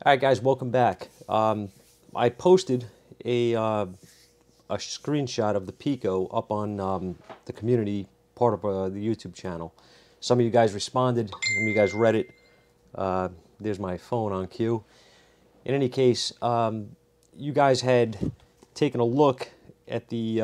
All right, guys, welcome back. I posted a screenshot of the Pico up on the community part of the YouTube channel. Some of you guys responded, some of you guys read it. There's my phone on cue. In any case, you guys had taken a look at the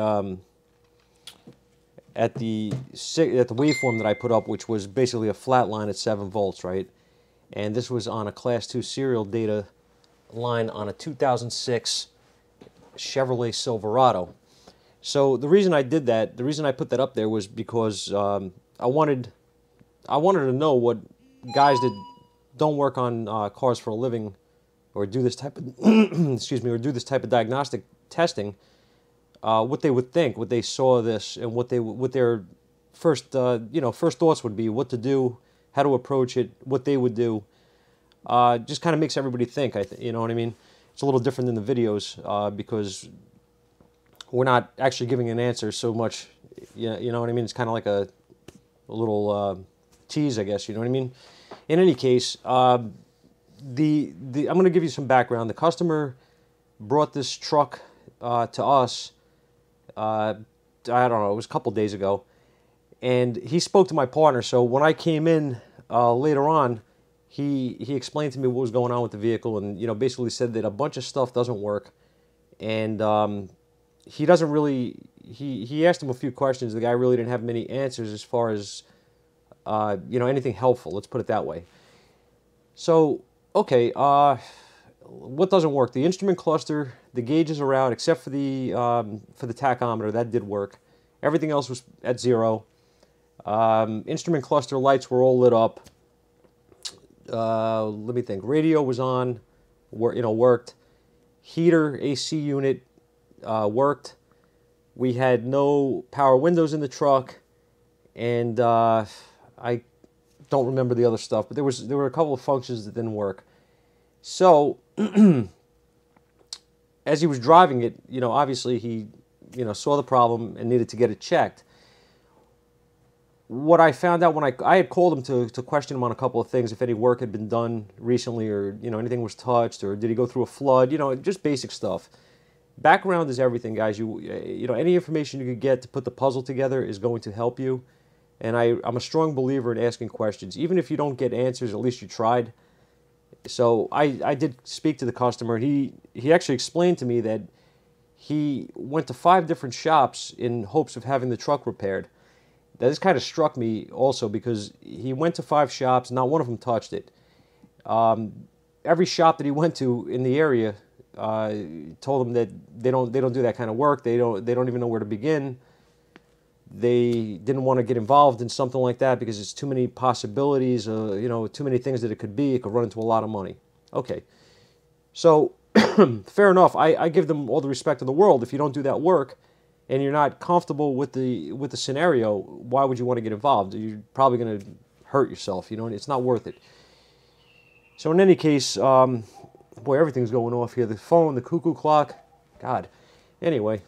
waveform that I put up, which was basically a flat line at 7 volts, right? And this was on a Class 2 serial data line on a 2006 Chevrolet Silverado. So the reason I did that, the reason I put that up there was because I wanted to know what guys that don't work on cars for a living or do this type of excuse me, or do this type of diagnostic testing, what they would think, what they saw this, and what their first first thoughts would be, what to do, how to approach it, what they would do. Just kind of makes everybody think. You know what I mean? It's a little different than the videos because we're not actually giving an answer so much. You know what I mean? It's kind of like a little tease, I guess. You know what I mean? In any case, I'm going to give you some background. The customer brought this truck to us. I don't know. It was a couple days ago, and he spoke to my partner. So when I came in later on, he explained to me what was going on with the vehicle, and basically said that a bunch of stuff doesn't work, and he doesn't really. He asked him a few questions. The guy really didn't have many answers as far as anything helpful. Let's put it that way. So okay, what doesn't work? The instrument cluster, the gauges are out except for the tachometer. That did work. Everything else was at 0. Instrument cluster lights were all lit up. Let me think. Radio was on, worked. Heater, AC unit worked. We had no power windows in the truck, and I don't remember the other stuff, but there were a couple of functions that didn't work. So as he was driving it, obviously he saw the problem and needed to get it checked. What I found out when I had called him to question him on a couple of things, if any work had been done recently, or anything was touched, or did he go through a flood, just basic stuff. Background is everything, guys. Any information you could get to put the puzzle together is going to help you. And I'm a strong believer in asking questions. Even if you don't get answers, at least you tried. So I did speak to the customer. He actually explained to me that he went to 5 different shops in hopes of having the truck repaired. This kind of struck me also because he went to 5 shops, not one of them touched it. Every shop that he went to in the area told him that they don't do that kind of work. They don't even know where to begin. They didn't want to get involved in something like that because it's too many possibilities, too many things that it could be. It could run into a lot of money. Okay, so fair enough. I give them all the respect in the world. If you don't do that work and you're not comfortable with the scenario, why would you want to get involved? You're probably going to hurt yourself. It's not worth it. So in any case, boy, everything's going off here. The phone, the cuckoo clock. God. Anyway.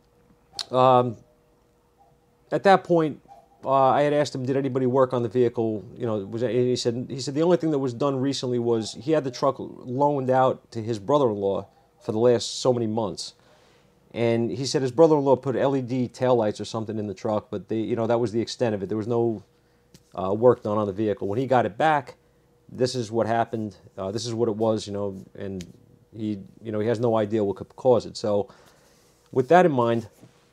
At that point, I had asked him, did anybody work on the vehicle? He said the only thing that was done recently was he had the truck loaned out to his brother-in-law for the last so many months. And he said his brother-in-law put LED taillights or something in the truck, but that was the extent of it. There was no work done on the vehicle. When he got it back, this is what happened. This is what it was, and he has no idea what could cause it. So with that in mind,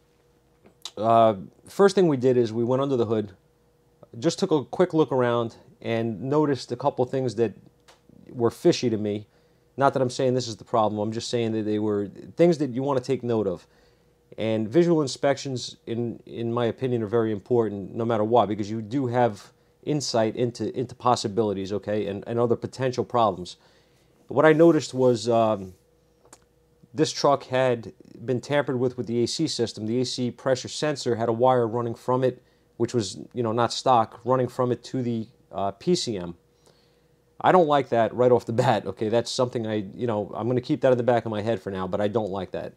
first thing we did is we went under the hood, just took a quick look around, and noticed a couple of things that were fishy to me. Not that I'm saying this is the problem. I'm just saying that they were things that you want to take note of. And visual inspections, in my opinion, are very important no matter what, because you do have insight into possibilities, okay, and other potential problems. What I noticed was this truck had been tampered with the AC system. The AC pressure sensor had a wire running from it, which was not stock, running from it to the PCM. I don't like that right off the bat. Okay, that's something I'm going to keep that in the back of my head for now, but I don't like that.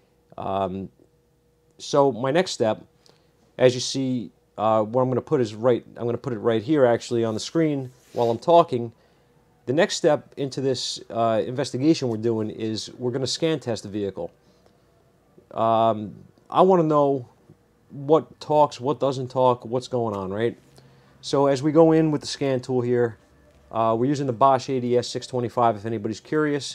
So my next step, as you see, what I'm going to put is I'm going to put it right here actually on the screen while I'm talking. The next step into this investigation we're doing is we're going to scan test the vehicle. I want to know what talks, what doesn't talk, what's going on, right? So as we go in with the scan tool here, we're using the Bosch ADS 625 if anybody's curious.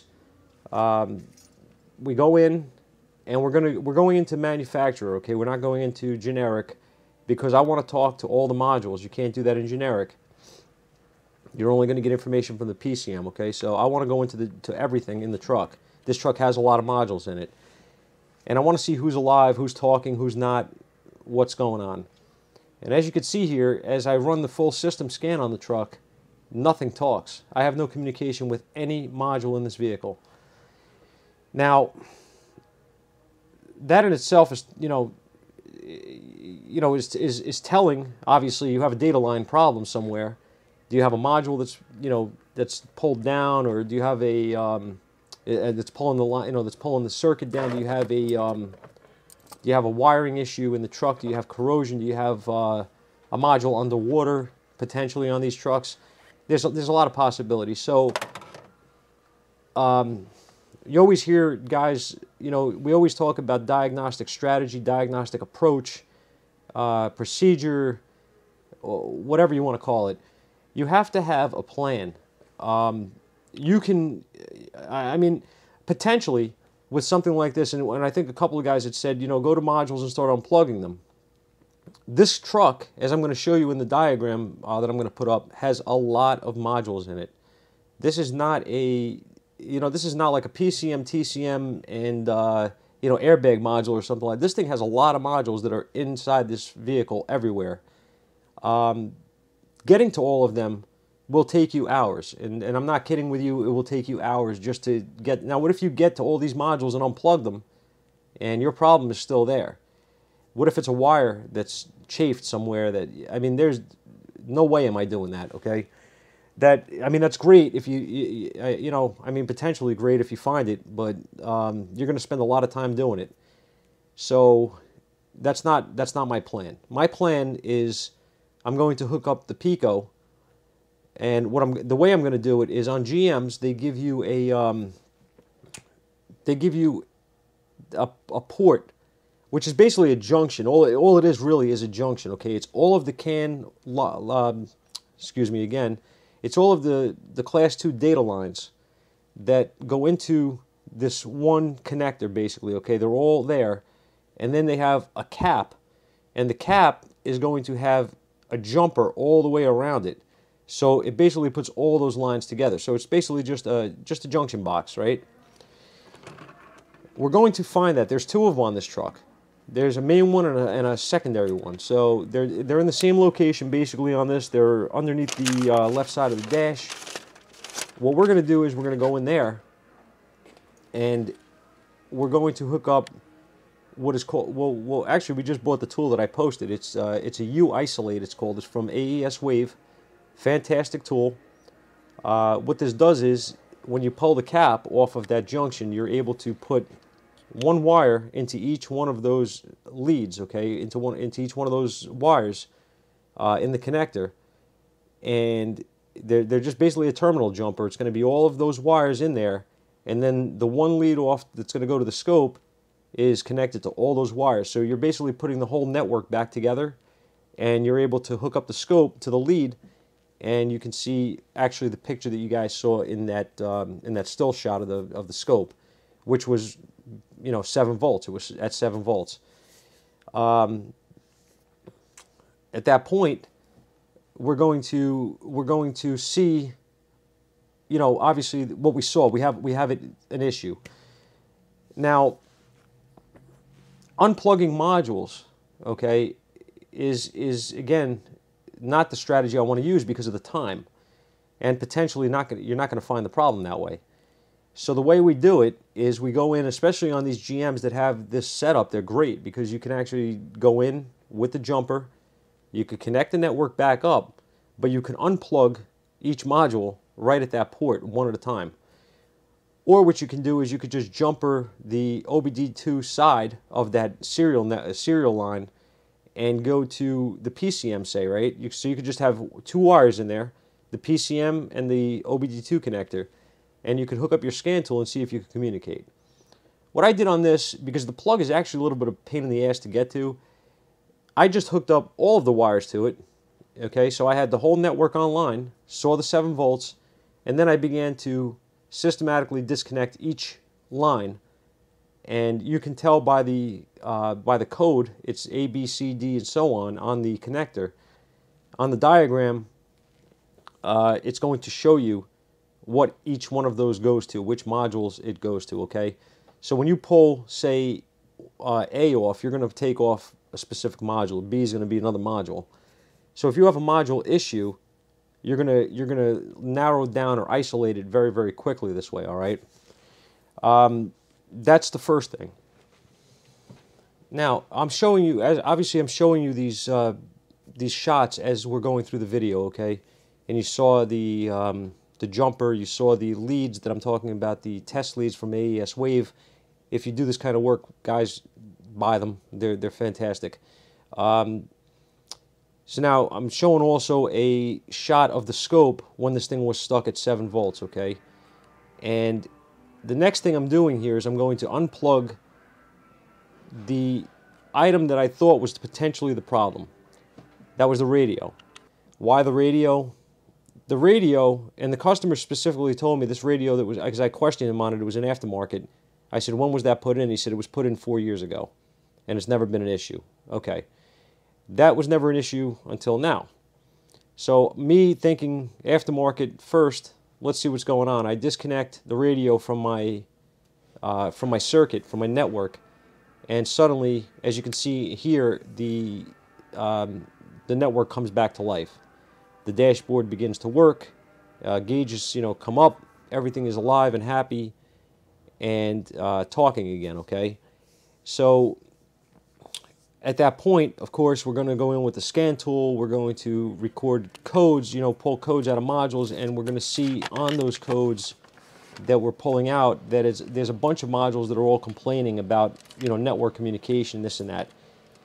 We go in and we're going into manufacturer, okay? We're not going into generic because I want to talk to all the modules. You can't do that in generic. You're only going to get information from the PCM, okay? So I want to go into to everything in the truck. This truck has a lot of modules in it. And I want to see who's alive, who's talking, who's not, what's going on. And as you can see here, as I run the full system scan on the truck, nothing talks. I have no communication with any module in this vehicle. Now, that in itself is, is telling. Obviously, you have a data line problem somewhere. Do you have a module that's, that's pulled down, or do you have a that's pulling the line, that's pulling the circuit down? Do you have a wiring issue in the truck? Do you have corrosion? Do you have a module underwater potentially on these trucks? There's a lot of possibilities. So you always hear guys, we always talk about diagnostic strategy, diagnostic approach, procedure, whatever you want to call it. You have to have a plan. You can, potentially with something like this, and I think a couple of guys had said, go to modules and start unplugging them. This truck, as I'm going to show you in the diagram that I'm going to put up, has a lot of modules in it. This is not a, this is not like a PCM, TCM, and, airbag module or something like that. This thing has a lot of modules that are inside this vehicle everywhere. Getting to all of them will take you hours, and I'm not kidding with you, it will take you hours just to get. Now, what if you get to all these modules and unplug them, and your problem is still there? What if it's a wire that's chafed somewhere that, there's no way am I doing that, okay? That's great if potentially great if you find it, but you're going to spend a lot of time doing it. So that's not my plan. My plan is I'm going to hook up the Pico, and the way I'm going to do it is on GMs they give you a port, which is basically a junction. All it is really is a junction. Okay, it's all of the it's all of the Class 2 data lines that go into this one connector, basically. Okay, they're all there, and then they have a cap, and the cap is going to have a jumper all the way around it. So it basically puts all those lines together. So it's basically just a junction box, right? We're going to find that there's two of them on this truck. There's a main one and a secondary one. So they're in the same location basically on this. They're underneath the left side of the dash. What we're going to do is we're going to go in there, and we're going to hook up what is called, well, actually we just bought the tool that I posted. It's a U-isolate, it's called. It's from AES Wave. Fantastic tool. What this does is when you pull the cap off of that junction, you're able to put one wire into each one of those leads, okay, into each one of those wires in the connector, and they're just basically a terminal jumper. It's going to be all of those wires in there, and then the one lead off that's going to go to the scope is connected to all those wires. So you're basically putting the whole network back together, and you're able to hook up the scope to the lead, and you can see actually the picture that you guys saw in that still shot of the scope, which was 7 volts. It was at 7 volts. At that point, we're going to see, obviously what we saw. We have an issue. Now, unplugging modules, okay, is again not the strategy I want to use because of the time, and potentially you're not going to find the problem that way. So the way we do it is we go in, especially on these GMs that have this setup, they're great because you can actually go in with the jumper, you could connect the network back up, but you can unplug each module right at that port one at a time. Or what you can do is you could just jumper the OBD2 side of that serial line and go to the PCM, say, right? So you could just have 2 wires in there. The the PCM and the OBD2 connector, and you can hook up your scan tool and see if you can communicate. What I did on this, because the plug is actually a little bit of a pain in the ass to get to, I just hooked up all of the wires to it. Okay, so I had the whole network online, saw the 7 volts, and then I began to systematically disconnect each line. And you can tell by the code, it's A, B, C, D, and so on the connector. On the diagram, it's going to show you what each one of those goes to, which modules it goes to, okay? So when you pull, say, A off, you're going to take off a specific module. B is going to be another module. So if you have a module issue, you're gonna narrow down or isolate it very, very quickly this way, all right? That's the first thing. Now, I'm showing you, obviously I'm showing you these shots as we're going through the video, okay? And you saw the jumper, you saw the leads that I'm talking about, the test leads from AES Wave. If you do this kind of work, guys, buy them. They're fantastic. So now I'm showing also a shot of the scope when this thing was stuck at 7 volts, okay? And the next thing I'm doing here is I'm going to unplug the item that I thought was potentially the problem. That was the radio. Why the radio? The radio, and the customer specifically told me this radio that was, because I questioned him on it, it was an aftermarket. I said, when was that put in? He said it was put in 4 years ago, and it's never been an issue. Okay. That was never an issue until now. So me thinking aftermarket first, let's see what's going on. I disconnect the radio from my circuit, from my network, and suddenly, as you can see here, the network comes back to life. The dashboard begins to work, gauges come up, everything is alive and happy, and talking again. Okay, so at that point, of course, we're going to go in with the scan tool. We're going to record codes, pull codes out of modules, and we're going to see on those codes that we're pulling out that there's a bunch of modules that are all complaining about, network communication, this and that.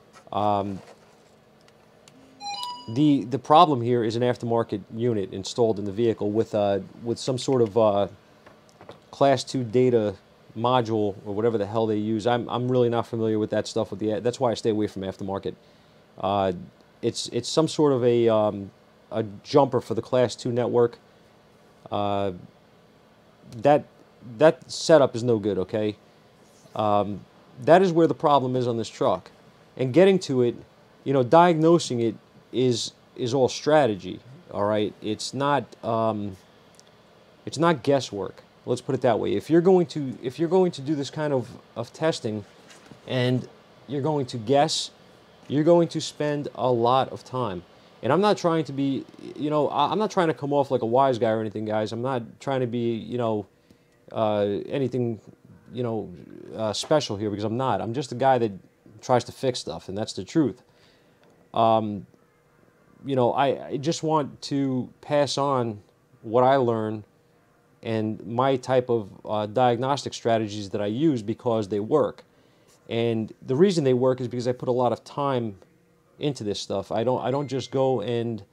The problem here is an aftermarket unit installed in the vehicle with some sort of Class 2 data module or whatever the hell they use. I'm really not familiar with that stuff. That's why I stay away from aftermarket. It's some sort of a jumper for the Class 2 network. That setup is no good. Okay, that is where the problem is on this truck, and getting to it, diagnosing it is all strategy. All right, it's not guesswork. Let's put it that way. If you're going to do this kind of testing and you're going to guess, you're going to spend a lot of time. And I'm not trying to be, I'm not trying to come off like a wise guy or anything, guys. I'm not trying to be, anything, special here, because I'm not. I'm just a guy that tries to fix stuff, and that's the truth. I just want to pass on what I learned and my type of diagnostic strategies that I use, because they work. And the reason they work is because I put a lot of time into this stuff. I don't just go and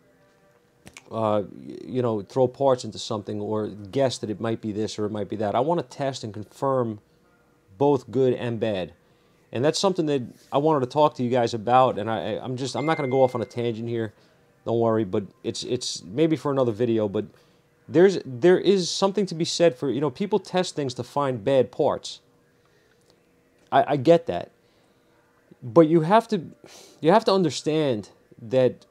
throw parts into something or guess that it might be this or it might be that. I want to test and confirm both good and bad. And that's something that I wanted to talk to you guys about, and I'm not going to go off on a tangent here, don't worry, but it's maybe for another video. But there is something to be said for, people test things to find bad parts. I get that, but you have to understand that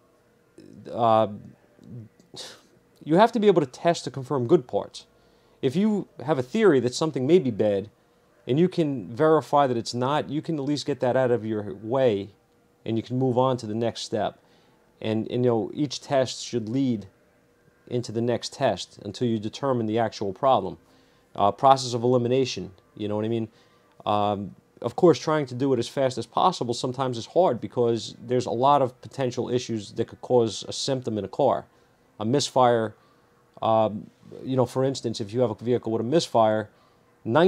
you have to be able to test to confirm good parts. If you have a theory that something may be bad, and you can verify that it's not, you can at least get that out of your way, and you can move on to the next step. And each test should lead into the next test until you determine the actual problem. Process of elimination, you know what I mean? Of course, trying to do it as fast as possible sometimes is hard, because there's a lot of potential issues that could cause a symptom in a car. A misfire, for instance, if you have a vehicle with a misfire,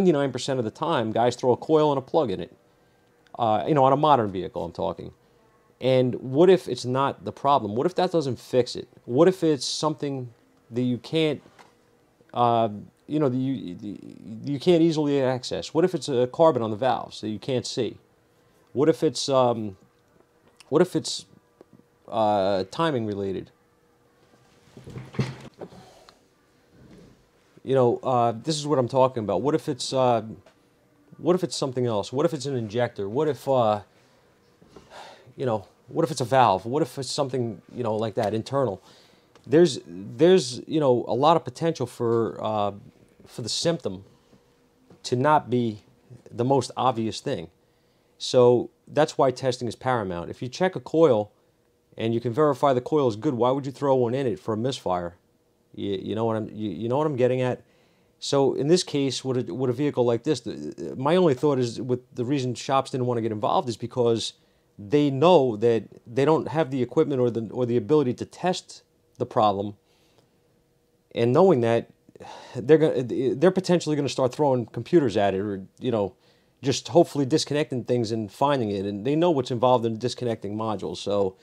99% of the time, guys throw a coil and a plug in it. On a modern vehicle, I'm talking. And what if it's not the problem? What if that doesn't fix it? What if it's something that you can't, you can't easily access? What if it's a carbon on the valves that you can't see? What if it's timing related? This is what I'm talking about. What if it's something else? What if it's an injector? What if what if it's a valve? What if it's something like that, internal? There's a lot of potential for the symptom to not be the most obvious thing. So that's why testing is paramount. If you check a coil and you can verify the coil is good, why would you throw one in it for a misfire? You know what I'm getting at? So in this case, with a vehicle like this, my only thought is, with the reason shops didn't want to get involved is because they know that they don't have the equipment or the ability to test the problem, and knowing that, they're potentially going to start throwing computers at it, or just hopefully disconnecting things and finding it, and they know what's involved in disconnecting modules. So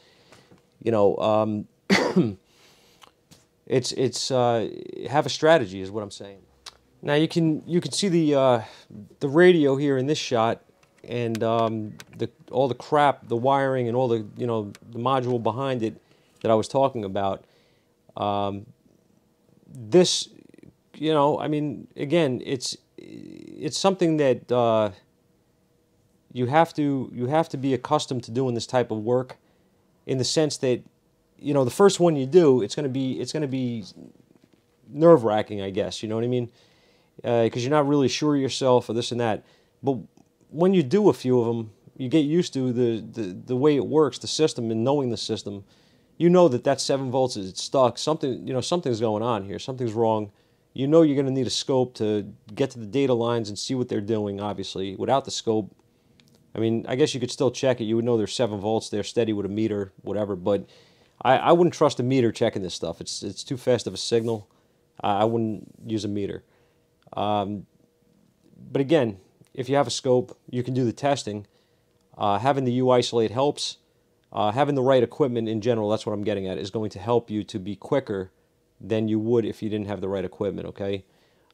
it's have a strategy is what I'm saying. Now you can see the radio here in this shot, and all the crap, the wiring, and all the the module behind it that I was talking about. This, I mean, again, it's something that you have to be accustomed to doing this type of work, in the sense that the first one you do, it's gonna be nerve-wracking, I guess. You know what I mean? Because you're not really sure of yourself, or this and that. But when you do a few of them, you get used to the way it works, the system, and knowing the system. You know that 7 volts is stuck. Something's going on here. Something's wrong. You're going to need a scope to get to the data lines and see what they're doing. Obviously, without the scope, I mean, I guess you could still check it. You would know there's 7 volts there, steady with a meter, whatever. But I wouldn't trust a meter checking this stuff. It's too fast of a signal. I wouldn't use a meter. But again, if you have a scope, you can do the testing. Having the U-isolate helps. Having the right equipment in general, that's what I'm getting at, is going to help you to be quicker than you would if you didn't have the right equipment, okay?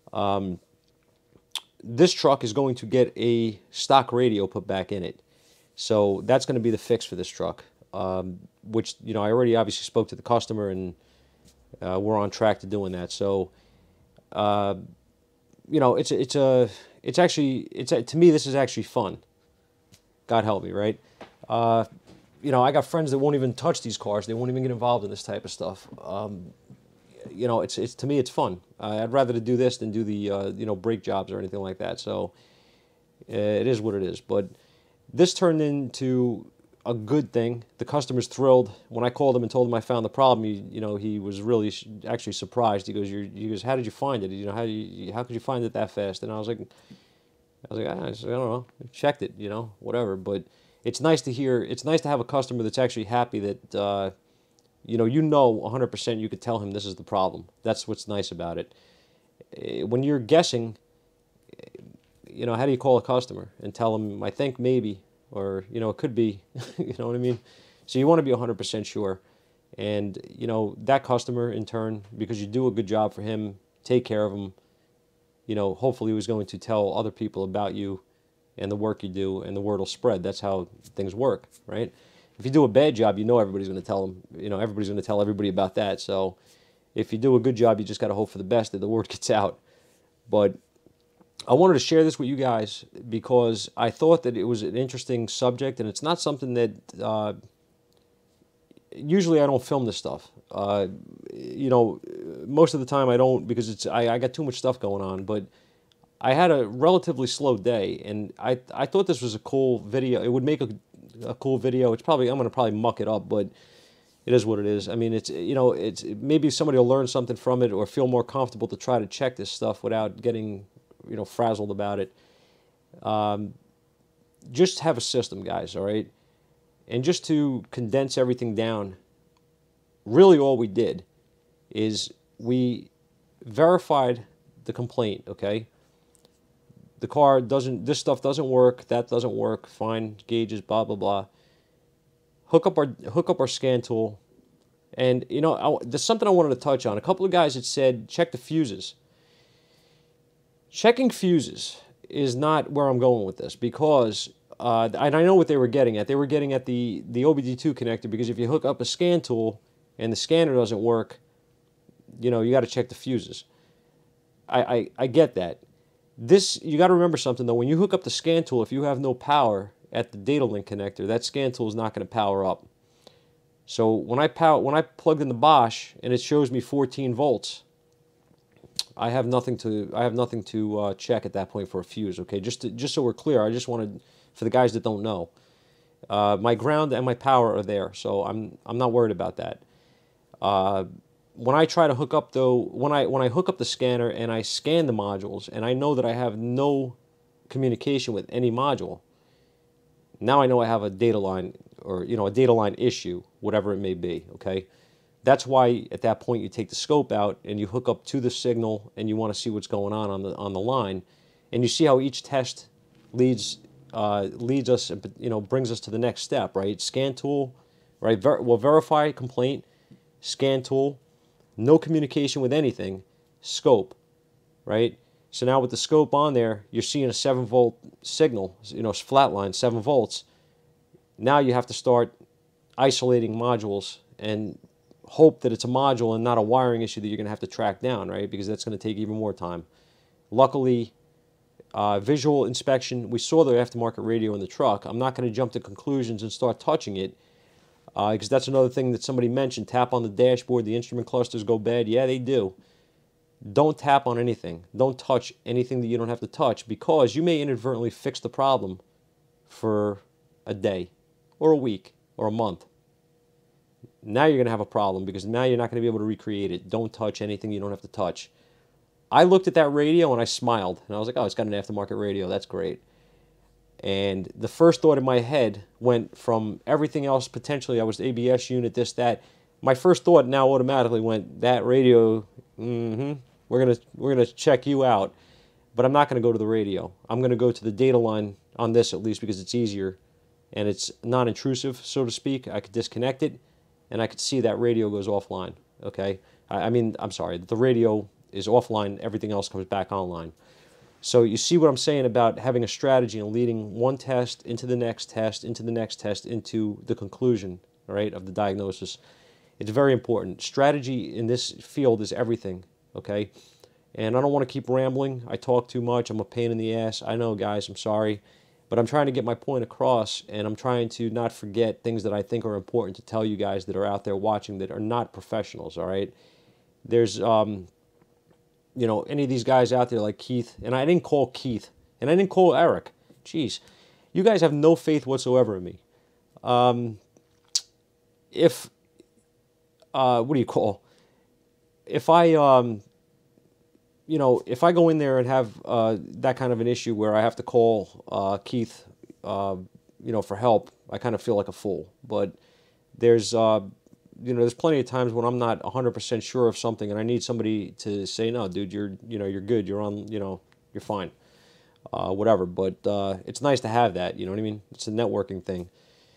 This truck is going to get a stock radio put back in it. So that's going to be the fix for this truck, which, I already obviously spoke to the customer, and we're on track to doing that. So, to me, this is actually fun. God help me, right? I got friends that won't even touch these cars. They won't even get involved in this type of stuff. To me, it's fun. I'd rather to do this than do the brake jobs or anything like that. So it is what it is. But this turned into a good thing. The customer's thrilled. When I called him and told him I found the problem, he was really actually surprised. He goes, how did you find it? How could you find it that fast? And I was like, I don't know. I checked it, whatever. But it's nice to hear. It's nice to have a customer that's actually happy that, 100% you could tell him this is the problem. That's what's nice about it. When you're guessing, how do you call a customer and tell them, I think maybe, or, it could be, you know what I mean? So you want to be 100% sure. And, that customer, in turn, because you do a good job for him, take care of him, hopefully he was going to tell other people about you and the work you do, and the word will spread. That's how things work, right? If you do a bad job, everybody's going to tell them. Everybody's going to tell everybody about that. So if you do a good job, you just got to hope for the best that the word gets out. But I wanted to share this with you guys because I thought that it was an interesting subject, and it's not something that usually I don't film this stuff. Most of the time I don't, because I got too much stuff going on. But I had a relatively slow day, and I thought this was a cool video. It would make a cool video. I'm going to probably muck it up, but it is what it is. I mean, it's maybe somebody will learn something from it, or feel more comfortable to try to check this stuff without getting frazzled about it. Just have a system, guys, all right? And just to condense everything down, really all we did is we verified the complaint, okay? The car this stuff doesn't work, that doesn't work, fine, gauges, blah, blah, blah. hook up our scan tool. And, you know, there's something I wanted to touch on. A couple of guys had said, check the fuses. Checking fuses is not where I'm going with this, because, and I know what they were getting at. They were getting at the OBD2 connector, because if you hook up a scan tool and the scanner doesn't work, you know, you got to check the fuses. I get that. This, you got to remember something, though. When you hook up the scan tool, if you have no power at the data link connector, that scan tool is not going to power up. So when I plugged in the Bosch and it shows me 14 volts, I have nothing to check at that point for a fuse. Okay, just so we're clear, I just wanted, for the guys that don't know, my ground and my power are there, so I'm not worried about that. When I try to hook up, though, when I hook up the scanner and I scan the modules and I know that I have no communication with any module, now I know I have a data line, or, you know, a data line issue, whatever it may be. Okay, that's why at that point you take the scope out and you hook up to the signal and you want to see what's going on the line, and you see how each test leads us, you know, brings us to the next step, right? Scan tool, right? We'll verify complaint, scan tool, no communication with anything, scope, right? So now with the scope on there, you're seeing a 7-volt signal, you know, flatline, 7 volts. Now you have to start isolating modules and hope that it's a module and not a wiring issue that you're going to have to track down, right? Because that's going to take even more time. Luckily, visual inspection, we saw the aftermarket radio in the truck. I'm not going to jump to conclusions and start touching it, because that's another thing that somebody mentioned. Tap on the dashboard, the instrument clusters go bad. Yeah, they do. Don't tap on anything. Don't touch anything that you don't have to touch, because you may inadvertently fix the problem for a day or a week or a month. Now you're going to have a problem, because now you're not going to be able to recreate it. Don't touch anything you don't have to touch. I looked at that radio and I smiled, and I was like, oh, it's got an aftermarket radio. That's great. And the first thought in my head went from everything else, potentially I was the ABS unit, this, that. My first thought now automatically went, that radio, we're gonna check you out. But I'm not going to go to the radio. I'm going to go to the data line on this, at least, because it's easier and it's non-intrusive, so to speak. I could disconnect it and I could see that radio goes offline. Okay, I'm sorry, the radio is offline, everything else comes back online. So you see what I'm saying about having a strategy and leading one test into the next test, into the next test, into the conclusion, right, of the diagnosis. It's very important. Strategy in this field is everything, okay? And I don't want to keep rambling. I talk too much. I'm a pain in the ass. I know, guys, I'm sorry. But I'm trying to get my point across, and I'm trying to not forget things that I think are important to tell you guys that are out there watching that are not professionals, all right? There's, you know, any of these guys out there like Keith, and I didn't call Keith, and I didn't call Eric. Jeez, you guys have no faith whatsoever in me. What do you call? If I, you know, if I go in there and have that kind of an issue where I have to call Keith, you know, for help, I kind of feel like a fool. But there's, you know, there's plenty of times when I'm not 100% sure of something, and I need somebody to say, no, dude, you're good, you're on, you know, you're fine, whatever. But it's nice to have that, you know what I mean? It's a networking thing.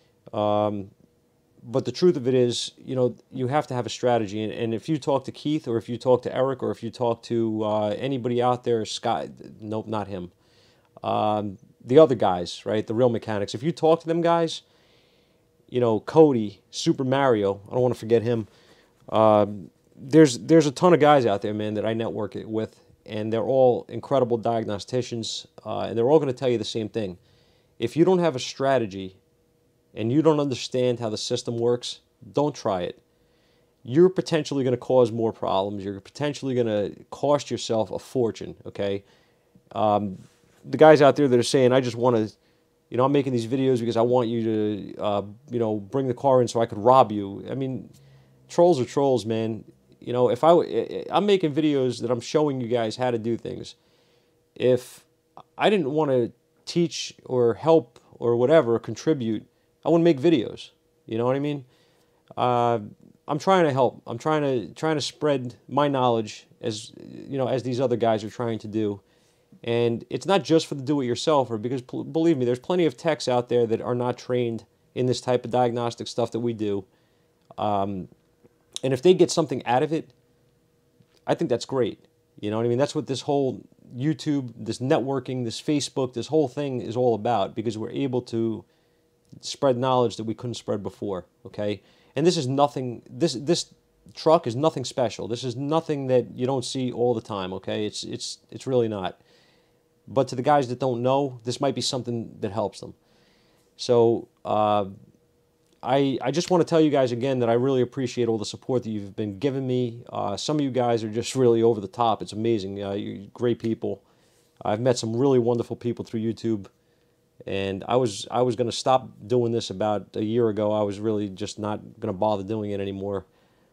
But the truth of it is, you know, you have to have a strategy. And if you talk to Keith, or if you talk to Eric, or if you talk to anybody out there, Scott, nope, not him. The other guys, right, the real mechanics. If you talk to them guys, you know, Cody, Super Mario, I don't want to forget him. There's a ton of guys out there, man, that I network it with, and they're all incredible diagnosticians, and they're all going to tell you the same thing. If you don't have a strategy and you don't understand how the system works, don't try it. You're potentially going to cause more problems. You're potentially going to cost yourself a fortune, okay? The guys out there that are saying, I just want to, you know, I'm making these videos because I want you to, you know, bring the car in so I could rob you. I mean, trolls are trolls, man. You know, if I'm making videos that I'm showing you guys how to do things. If I didn't want to teach or help or whatever, contribute, I wouldn't make videos. You know what I mean? I'm trying to help. I'm trying to spread my knowledge, as you know, as these other guys are trying to do. And it's not just for the do-it-yourselfer, because believe me, there's plenty of techs out there that are not trained in this type of diagnostic stuff that we do. And if they get something out of it, I think that's great. You know what I mean? That's what this whole YouTube, this networking, this Facebook, this whole thing is all about, because we're able to spread knowledge that we couldn't spread before, okay? And this is nothing, this truck is nothing special. This is nothing that you don't see all the time, okay? It's really not. But to the guys that don't know, this might be something that helps them. So I just want to tell you guys again that I really appreciate all the support that you've been giving me. Some of you guys are just really over the top. It's amazing. You're great people. I've met some really wonderful people through YouTube. And I was going to stop doing this about a year ago. I was really just not going to bother doing it anymore.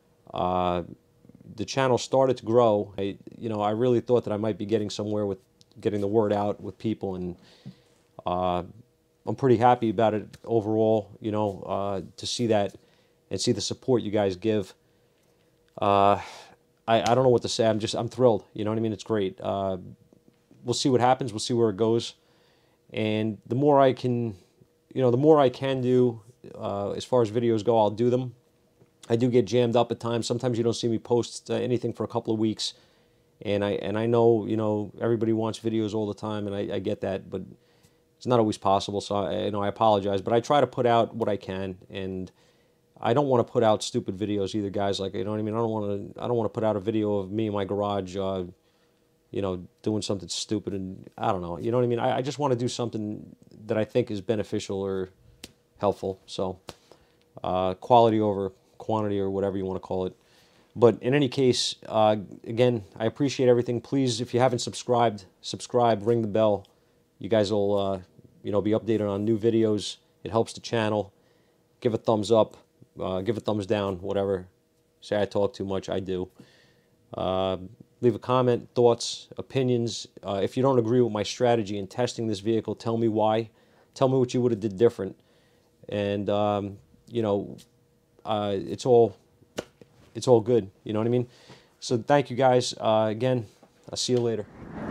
The channel started to grow. I really thought that I might be getting somewhere with getting the word out with people, and I'm pretty happy about it overall, to see that and see the support you guys give. I don't know what to say. I'm thrilled. You know what I mean? It's great. We'll see what happens. We'll see where it goes. And the more I can, the more I can do as far as videos go, I'll do them. I do get jammed up at times. Sometimes you don't see me post anything for a couple of weeks. And I know, everybody wants videos all the time, and I get that, but it's not always possible. So I apologize, but I try to put out what I can, and I don't want to put out stupid videos either, guys. Like, you know what I mean? I don't want to put out a video of me in my garage, doing something stupid, and I don't know. You know what I mean? I just want to do something that I think is beneficial or helpful. So quality over quantity, or whatever you want to call it. But in any case, again, I appreciate everything. Please, if you haven't subscribed, subscribe, ring the bell. You guys will, be updated on new videos. It helps the channel. Give a thumbs up, give a thumbs down, whatever. Say I talk too much, I do. Leave a comment, thoughts, opinions. If you don't agree with my strategy in testing this vehicle, tell me why. Tell me what you would have did different. And, it's all good. You know what I mean? So thank you guys. Again, I'll see you later.